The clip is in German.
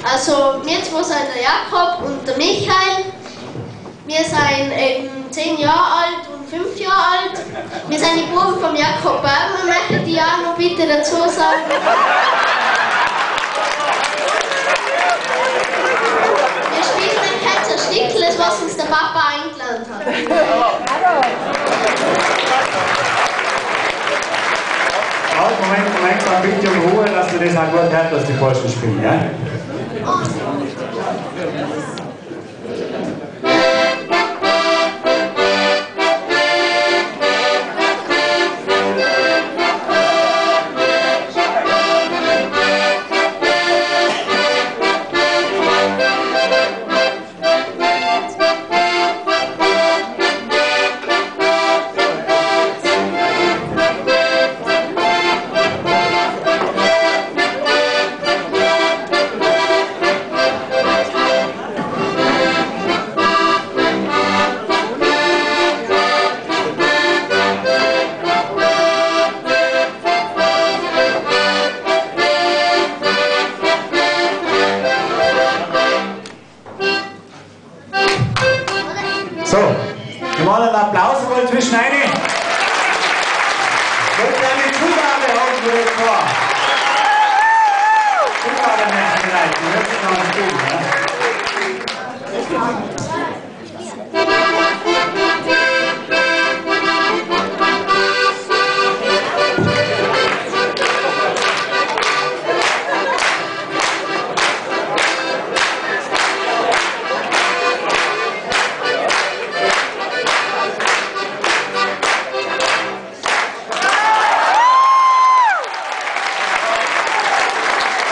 Also wir zwei sind der Jakob und der Michael. Wir sind eben 10 Jahre alt und 5 Jahre alt. Wir sind die Buben von Jakob Bergmann. Möchte die auch noch bitte dazu sagen? Wir spielen ein Ketzer Stickel, was uns der Papa eingeladen hat. Moment, mal bitte um Ruhe, dass du das auch gut hörst, dass die Burschen spielen, ja? So, wir machen einen Applaus mal zwischen rein. Wollt ihr eine Zugabe haben, wo ich war? Zugabe möchte ich leiten, das ist ganz gut.